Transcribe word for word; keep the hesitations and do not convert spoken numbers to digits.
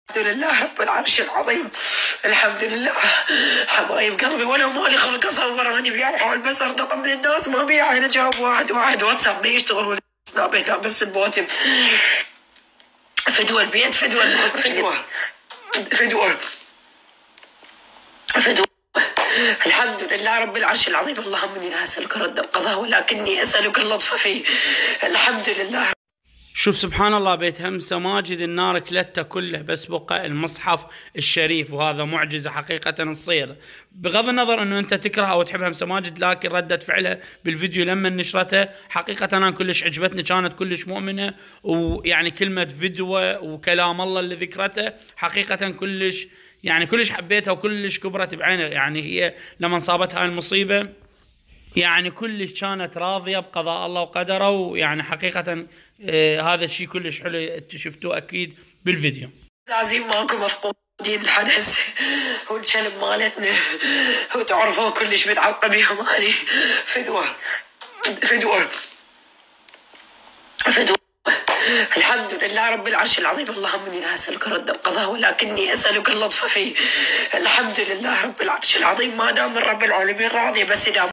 الحمد لله رب العرش العظيم. الحمد لله حبايب قلبي، ولو مالي خلق اصور اني بيع حول بس ارتقى من الناس ما بيع. انا جاوب واحد واحد واتساب ما يشتغل ولا سناب هنا بس البوتم. فدوى البيت فدوى فدوى فدوى فدوى. الحمد لله رب العرش العظيم. اللهم اني لا اسالك رد القضاء ولكني اسالك اللطف فيه. الحمد لله. شوف سبحان الله، بيت همسة ماجد النار كلته كله بس بقى المصحف الشريف، وهذا معجزة حقيقة تصير بغض النظر انه انت تكره او تحب همسة ماجد، لكن ردة فعلها بالفيديو لما نشرته حقيقة انا كلش عجبتني، كانت كلش مؤمنة، ويعني كلمة فدوى وكلام الله اللي ذكرته حقيقة كلش يعني كلش حبيتها وكلش كبرت بعينها. يعني هي لما صابتها المصيبة يعني كلش كانت راضية بقضاء الله وقدره، ويعني حقيقة آه هذا الشيء كلش حلو، انتم شفتوه اكيد بالفيديو. لازم ماكو مفقودين الحدث والكلب مالتنا وتعرفوا كلش متعلقة بيهم. اني فدوى فدوى فدوى. الحمد لله رب العرش العظيم. اللهم اني لا اسالك رد القضاء ولكني اسالك اللطف فيه. الحمد لله رب العرش العظيم. ما دام الرب العالمين راضي، بس اذا